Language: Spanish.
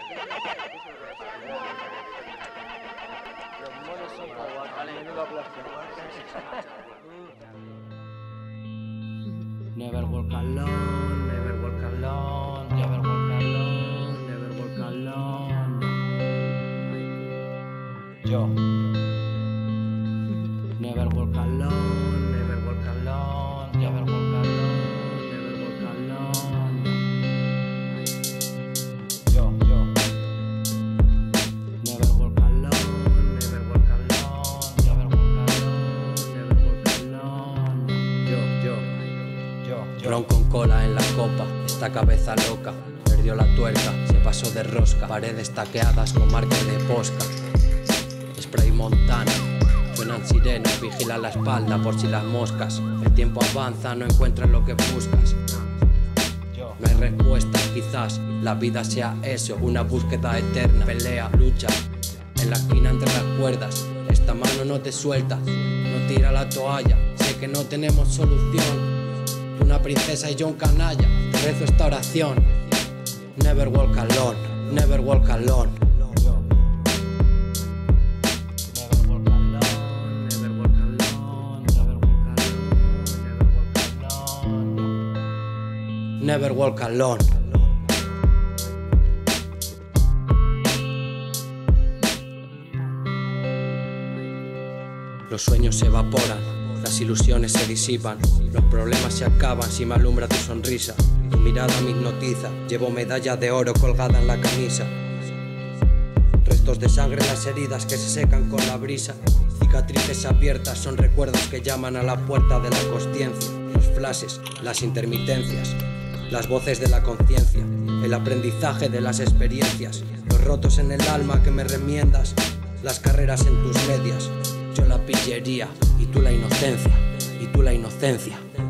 Los monos son como menudo plástico. Never walk alone, never walk alone, never walk alone, never walk alone. Yo. Never walk alone, never walk alone, never walk alone, never walk alone. Yo. Never walk alone, never walk alone, never walk alone, never walk alone. Yo. Ron con cola en la copa, esta cabeza loca perdió la tuerca, se pasó de rosca. Paredes taqueadas con marca de posca. Spray Montana, suenan sirenas, vigila la espalda por si las moscas. El tiempo avanza, no encuentras lo que buscas. No hay respuesta, quizás la vida sea eso, una búsqueda eterna. Pelea, lucha, en la esquina entre las cuerdas. Esta mano no te suelta, no tira la toalla. Sé que no tenemos solución. Tú una princesa y yo un canalla. Te rezo esta oración. Never walk alone, never walk alone. Never walk alone. Los sueños se evaporan, las ilusiones se disipan, los problemas se acaban si me alumbra tu sonrisa. Tu mirada me hipnotiza, llevo medalla de oro colgada en la camisa. Restos de sangre en las heridas que se secan con la brisa. Cicatrices abiertas son recuerdos que llaman a la puerta de la consciencia. Los flashes, las intermitencias, las voces de la conciencia, el aprendizaje de las experiencias, los rotos en el alma que me remiendas, las carreras en tus medias. Yo la pillería y tú la inocencia, y tú la inocencia.